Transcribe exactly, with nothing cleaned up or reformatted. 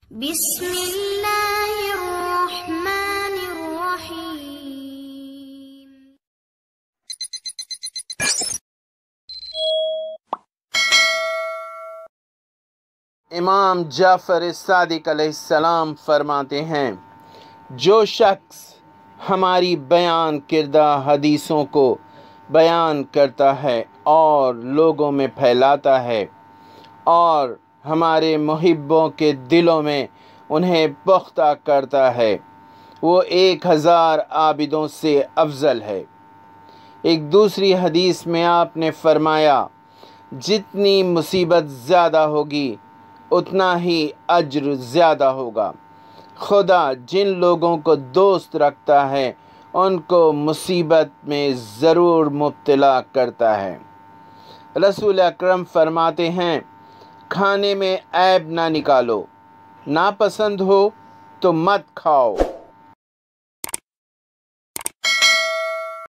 بسم اللہ الرحمن الرحیم۔ امام جعفر صادق علیہ السلام فرماتے ہیں، جو شخص ہماری بیان کردہ حدیثوں کو بیان کرتا ہے اور لوگوں میں پھیلاتا ہے اور ہمارے محبوں کے دلوں میں انہیں پختہ کرتا ہے، وہ ایک ہزار عابدوں سے افضل ہے۔ ایک دوسری حدیث میں آپ نے فرمایا، جتنی مصیبت زیادہ ہوگی اتنا ہی اجر زیادہ ہوگا۔ خدا جن لوگوں کو دوست رکھتا ہے ان کو مصیبت میں ضرور مبتلا کرتا ہے۔ رسول اکرم فرماتے ہیں، کھانے میں عیب نہ نکالو، ناپسند ہو تو مت کھاؤ۔